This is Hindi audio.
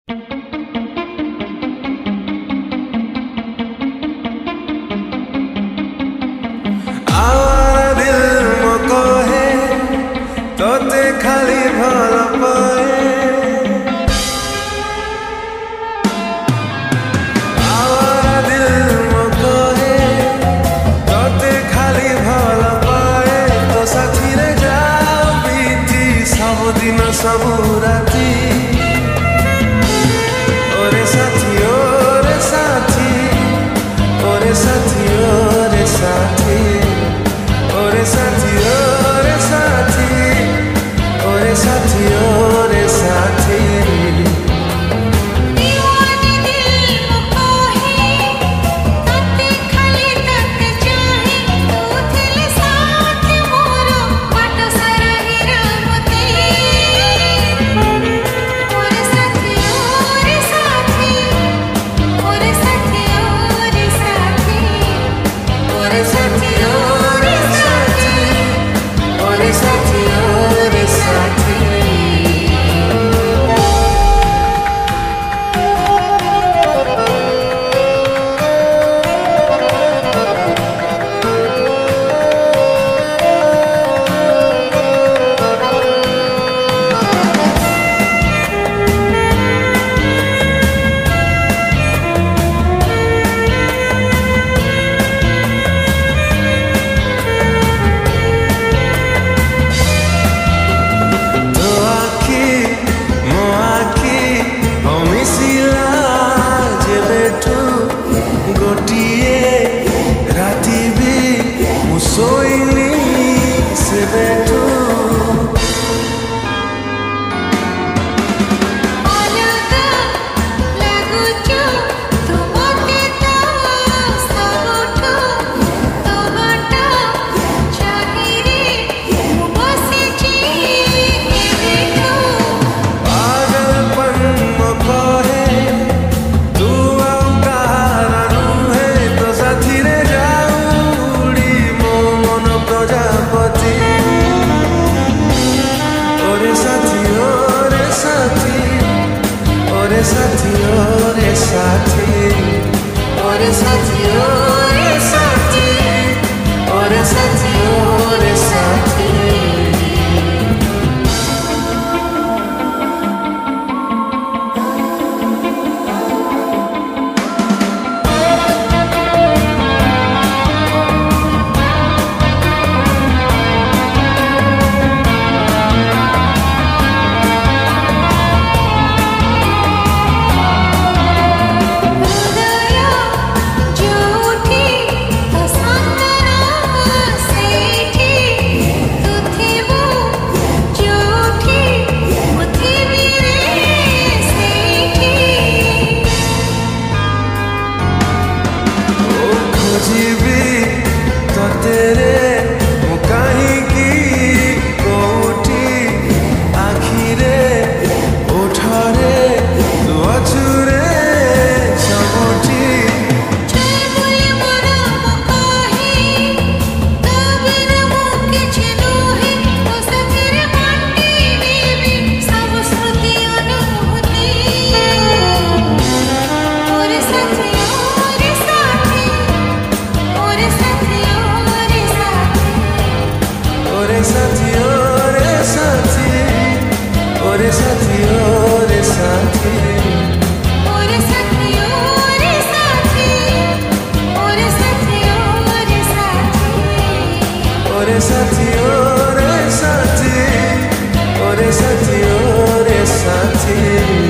आवारा दिल मो कहे तोते खाली भल पाए। आवारा दिल मो कहे तोते खाली भल पाए। तो साथी रे जाओ बीती सब दिन सब राती। ओरे साथी ओरे साथी ओरे साथी ओरे साथी ओरे साथी ओरे साथी ओरे साथी ओरे साथी। सोईनी से बैठो ओरे साथी ओरे साथी ओरे साथी ओरे साथी ओरे साथी ओरे साथी। तेरे कहीं की कोठी आखिरे उठारे तू अछुरे सबुठी। ओरे साथी ओरे साथी ओरे साथी ओरे साथी ओरे साथी ओरे साथी ओरे साथी ओरे साथी ओरे साथी ओरे साथी ओरे साथी ओरे साथी।